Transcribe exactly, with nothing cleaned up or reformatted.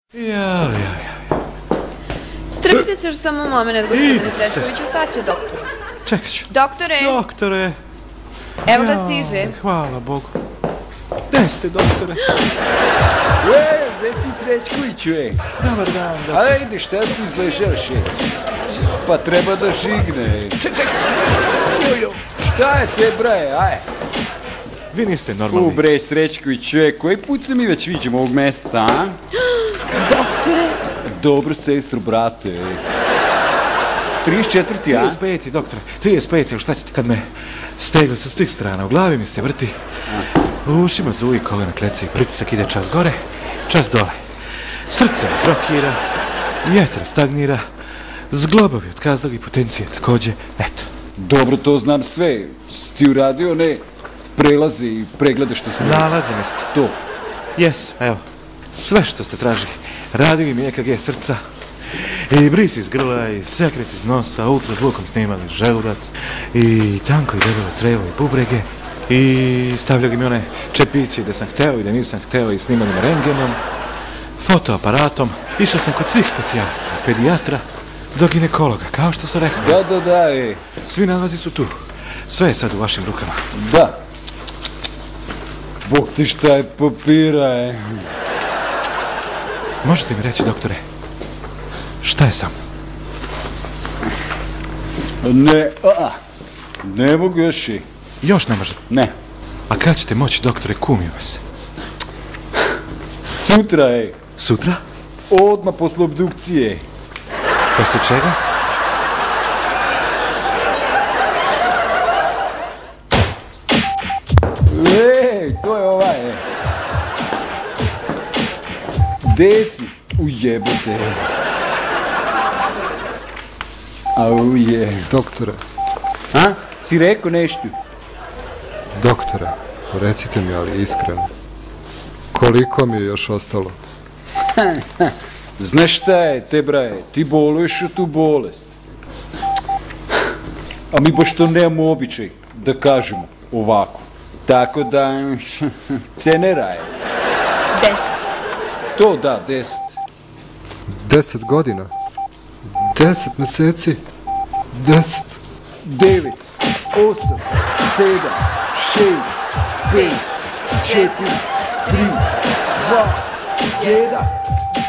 Jao, jao, jao. Strpite se još samo moment, gospodine Srećkoviću, sad će doktor. Čekat ću. Doktore! Doktore! Evo ga stiže. Hvala Bogu. Gde ste, doktore? E, gde si ti Srećkoviću, e? Dobar dan, doktore. A ide, šta si izležaš, e? Pa treba da žigne. Ček, ček! Jojo! Šta je te, braje, aj? Vi niste normalni. U, bre, Srećkoviću, e, koji put se mi već viđemo ovog meseca, a? Doktore! Dobro, sestru, brate, e. trideset četvrti, a? trideset peti, doktore. trideset peti, ili šta ćete kad me stegli sa svih strana? U glavi mi se vrti. U ušima zuji kolena kleci. Pritisak ide čas gore, čas dole. Srce mi trokira, jetra stagnira, zglobovi otkazali, potencije takođe. Eto. Dobro, to znam sve. Si ti uradio, ne? Prelaze i preglede što smo... Nalazi mi ste. To. Jes, evo. Sve što ste tražili. Radili mi E K G srca, i bris iz grla, i sekret iz nosa, ultrazvukom snimali želudac, i tanko i debelo crevo i bubrege, i stavljali mi one čepići gde sam hteo i da nisam hteo i snimali me rengenom, fotoaparatom. Išao sam kod svih specijalista, pedijatra do ginekologa, kao što sam rekao. Da, da, da, e. Svi nalazi su tu. Sve je sad u vašim rukama. Da. Bog ti šta je papira, e. Možete mi reći, doktore, šta je sam? Ne, a, ne mogu još i. Još ne može. Ne. A kad ćete moći, doktore, kumim vas? Sutra, e. Sutra? Odmah posle obdukcije. Posle čega? Ej, to je ovaj, e. Gde si? Ujebote. Au je. Doktore, A? Si rekao nešto? doktore, recite mi, ali iskreno, koliko mi je još ostalo? Znaš šta je, te braje, ti boluješ od tu bolest. A mi baš to nemamo običaj da kažemo ovako. Tako da, cenera je. Deset. To da, deset. Deset godina? Deset meseci? Deset? Devet, osam, sedam, šest, pet, četiri, tri, dva, jedan.